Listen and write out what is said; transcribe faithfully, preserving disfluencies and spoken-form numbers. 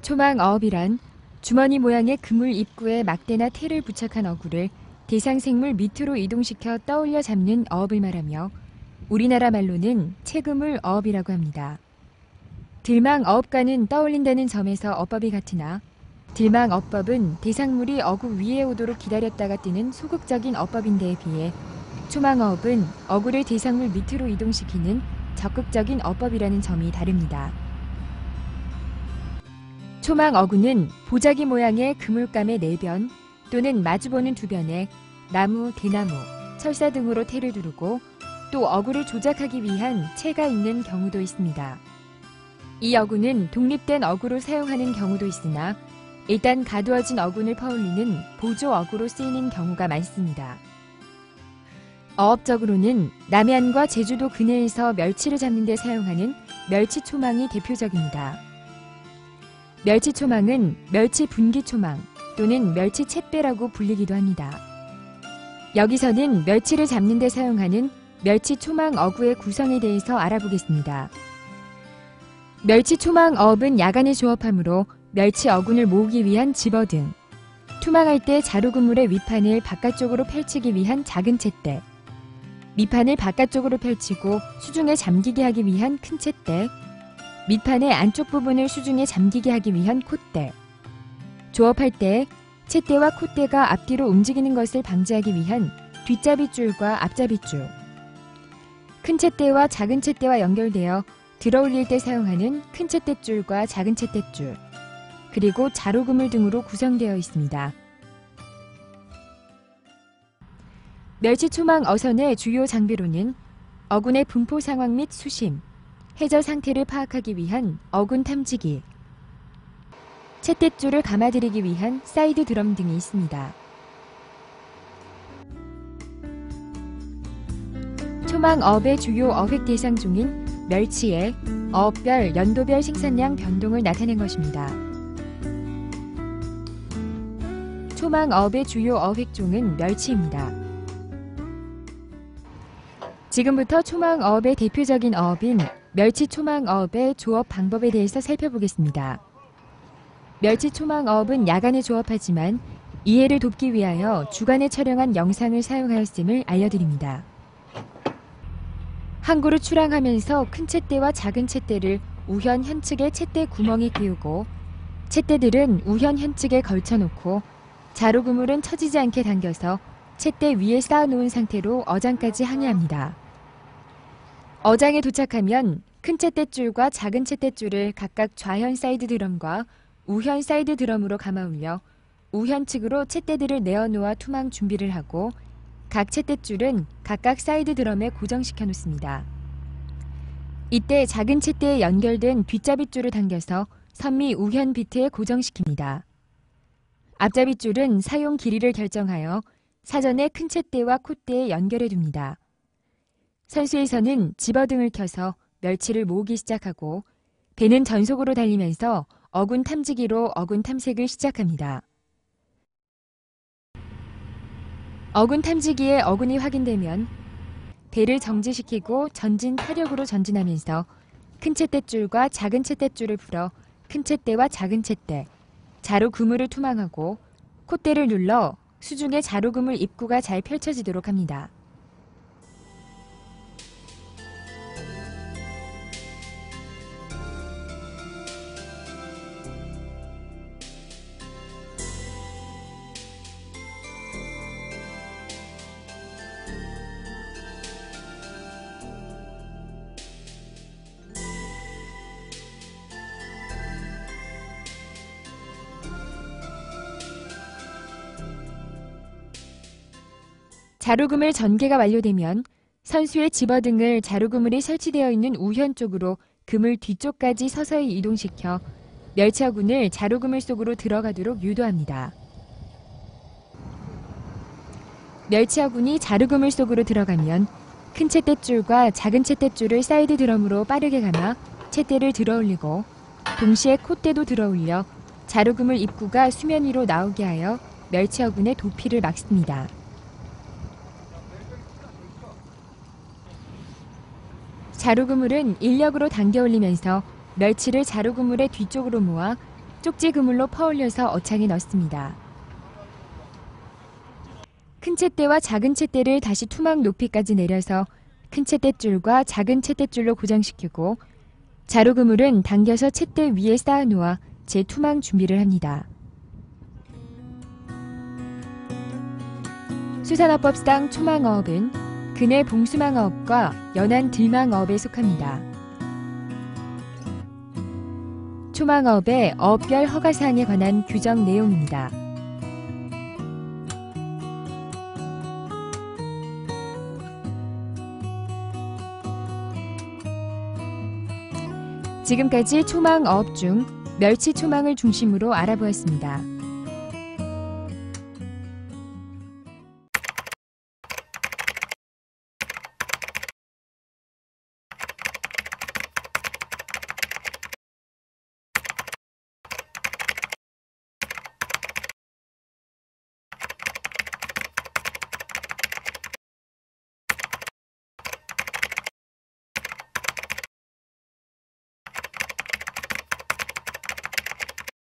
초망어업이란 주머니 모양의 그물 입구에 막대나 테를 부착한 어구를 대상 생물 밑으로 이동시켜 떠올려 잡는 어업을 말하며 우리나라 말로는 채그물 어업이라고 합니다. 들망 어업과는 떠올린다는 점에서 어법이 같으나 들망 어법은 대상물이 어구 위에 오도록 기다렸다가 뜨는 소극적인 어법인데에 비해 초망어업은 어구를 대상물 밑으로 이동시키는 적극적인 어법이라는 점이 다릅니다. 초망어구는 보자기 모양의 그물감의 네 변 또는 마주보는 두 변에 나무, 대나무, 철사 등으로 테를 두르고 또 어구를 조작하기 위한 채가 있는 경우도 있습니다. 이 어구는 독립된 어구로 사용하는 경우도 있으나 일단 가두어진 어군을 퍼올리는 보조 어구로 쓰이는 경우가 많습니다. 어업적으로는 남해안과 제주도 근해에서 멸치를 잡는 데 사용하는 멸치초망이 대표적입니다. 멸치초망은 멸치분기초망 또는 멸치챗배라고 불리기도 합니다. 여기서는 멸치를 잡는 데 사용하는 멸치초망 어구의 구성에 대해서 알아보겠습니다. 멸치초망 어업은 야간에 조업하므로 멸치 어군을 모으기 위한 집어등, 투망할 때 자루그물의 윗판을 바깥쪽으로 펼치기 위한 작은 챗대, 밑판을 바깥쪽으로 펼치고 수중에 잠기게 하기 위한 큰 챗대, 밑판의 안쪽 부분을 수중에 잠기게 하기 위한 콧대, 조업할 때 챗대와 콧대가 앞뒤로 움직이는 것을 방지하기 위한 뒷잡이줄과 앞잡이줄, 큰 챗대와 작은 챗대와 연결되어 들어올릴 때 사용하는 큰 챗대줄과 작은 챗대줄, 그리고 자루그물 등으로 구성되어 있습니다. 멸치초망 어선의 주요 장비로는 어군의 분포 상황 및 수심, 해저 상태를 파악하기 위한 어군 탐지기, 챗대줄을 감아들이기 위한 사이드 드럼 등이 있습니다. 초망어업의 주요 어획 대상 중인 멸치의 어업별, 연도별 생산량 변동을 나타낸 것입니다. 초망어업의 주요 어획종은 멸치입니다. 지금부터 초망어업의 대표적인 어업인 멸치 초망어업의 조업 방법에 대해서 살펴보겠습니다. 멸치 초망어업은 야간에 조업하지만 이해를 돕기 위하여 주간에 촬영한 영상을 사용하였음을 알려드립니다. 항구를 출항하면서 큰 챗대와 작은 챗대를 우현 현측의 챗대 구멍에 끼우고 챗대들은 우현 현측에 걸쳐놓고 자루그물은 처지지 않게 당겨서 챗대 위에 쌓아놓은 상태로 어장까지 항해합니다. 어장에 도착하면 큰 챗대줄과 작은 챗대줄을 각각 좌현 사이드 드럼과 우현 사이드 드럼으로 감아올려 우현측으로 챗대들을 내어놓아 투망 준비를 하고 각 챗대줄은 각각 사이드 드럼에 고정시켜 놓습니다. 이때 작은 챗대에 연결된 뒷잡이줄을 당겨서 선미 우현 비트에 고정시킵니다. 앞잡이줄은 사용 길이를 결정하여 사전에 큰 챗대와 콧대에 연결해 둡니다. 선수에서는 집어등을 켜서 멸치를 모으기 시작하고 배는 전속으로 달리면서 어군 탐지기로 어군 탐색을 시작합니다. 어군 탐지기에 어군이 확인되면 배를 정지시키고 전진 타력으로 전진하면서 큰 챗대줄과 작은 챗대줄을 풀어 큰 챗대와 작은 챗대, 자루 그물을 투망하고 콧대를 눌러 수중에 자루 그물 입구가 잘 펼쳐지도록 합니다. 자루그물 전개가 완료되면 선수의 집어등을 자루그물이 설치되어 있는 우현 쪽으로 그물 뒤쪽까지 서서히 이동시켜 멸치어군을 자루그물 속으로 들어가도록 유도합니다. 멸치어군이 자루그물 속으로 들어가면 큰 챗대줄과 작은 챗대줄을 사이드 드럼으로 빠르게 감아 챗대를 들어올리고 동시에 콧대도 들어올려 자루그물 입구가 수면 위로 나오게 하여 멸치어군의 도피를 막습니다. 자루그물은 인력으로 당겨 올리면서 멸치를 자루그물의 뒤쪽으로 모아 쪽지 그물로 퍼올려서 어창에 넣습니다. 큰 챗대와 작은 챗대를 다시 투막 높이까지 내려서 큰 챗대줄과 작은 챗대줄로 고정시키고 자루 그물은 당겨서 챗대 위에 쌓아놓아 재투막 준비를 합니다. 수산어법상 초망어업은 근해 봉수망어업과 연안 들망어업에 속합니다. 초망어업의 어업별 허가사항에 관한 규정 내용입니다. 지금까지 초망어업 중 멸치 초망을 중심으로 알아보았습니다.